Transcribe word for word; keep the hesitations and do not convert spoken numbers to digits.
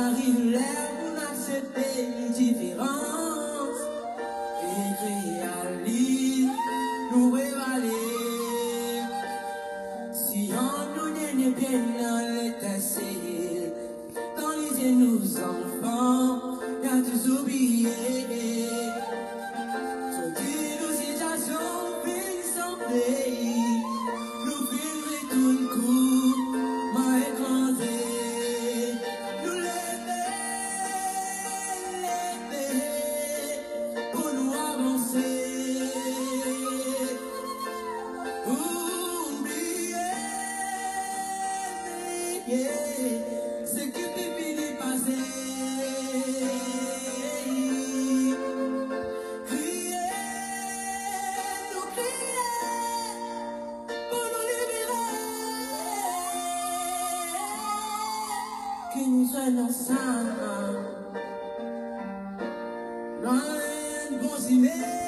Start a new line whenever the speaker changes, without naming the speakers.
arrive l'heure pour accepter les différences et réaliser, nous révaler. Si on nous n'est bien dans l'étincelle, dans les yeux nos enfants, y a tous oublié. Toutes nos situations, nous sans pays, nous vivons tout le coup, m'a écrasé. Nous lever, lever, pour nous avancer. Oublier, ce qui peut finir passer. Crier, nous crier, pour nous libérer. Que nous soyons ensemble, loin de bon ciné.